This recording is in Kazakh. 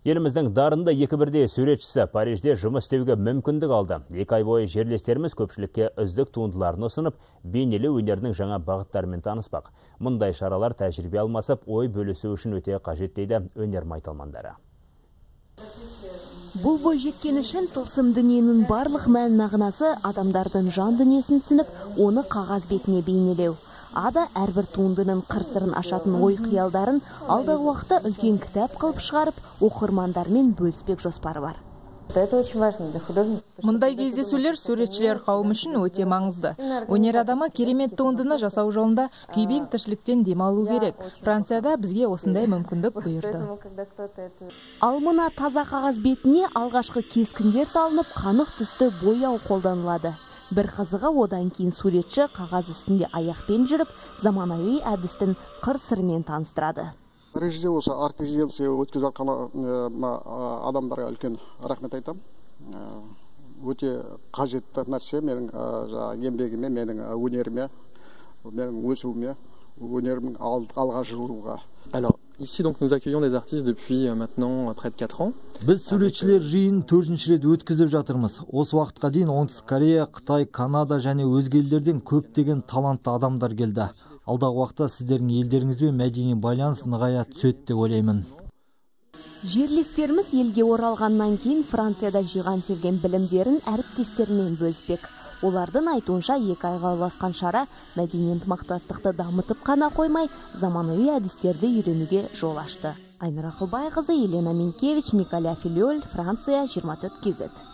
Еліміздің дарынды екі бірдей суретшісі Парижде жұмыс істеуге мүмкіндік алды. 2 ай бойы жерлестеріміз көпшілікке үздік туындыларын ұсынып, бейнелеу өнерінің жаңа бағыттарымен таныспақ. Мұндай шаралар тәжірибе алмасып, ой бөлісу үшін өте қажет дейді өнер майталмандары. Бұл бойжеткен үшін тылсым дүниенің барлық мән мағынасы адамдардың жан дүниесін түсініп, оны қағаз бетіне бейнелеу. Ада әрбір туындының қыр-сырын ашатын ой қиялдарын алдағы уақытта үлкен кітап қылып шығарып, оқырмандармен бөліспек жоспары бар. Мұндай кездесулер суретшілер қауым үшін өте маңызды. Өнер адамы керемет туындыны жасау жолында күйбең тіршіліктен демалу керек. Францияда бізге осындай мүмкіндік бұйырды. Ал мына таза қағаз бетіне алғашқы кескіндер салынып, қанық түсті бояу қолданылады. Бір қызығы, одан кейін суретші қағаз үстінде аяқпен жүріп, заманауи әдістің қыр-сырымен таныстырады. Парижде осы арт-резиденция өткізіп жатқан адамдарға үлкен рахмет айтамын. Өте қажетті нәрсе менің еңбегіме, менің өнеріме, менің өсуіме, өнерімнің алға жылуға. Alors, ici donc nous accueillons des artistes depuis maintenant près de 4 ans. Біз суретшілер жиынын 4-ші рет өткізіп жатырмыз. Осы уақытқа дейін Оңтүстік Корея, Қытай, Канада және өзге елдерден көптеген талантты адамдар келді. Алдағы уақытта сіздердің елдеріңізбен мәдени байланыс нығая түседі деп ойлаймын. Жерлестеріміз елге оралғаннан кейін Францияда жиған терген білімдерін әріптестерімен бөліспек. Олардың айтуынша 2 айға ұласқан шара мәдени ынтымақтастықты дамытып қана қоймай, заманауи әдістерді үйренуге жол ашты. Айнұр Ақылбайқызы, Елена Минкевич, Николя Филиоль, Франция, 24 KZ.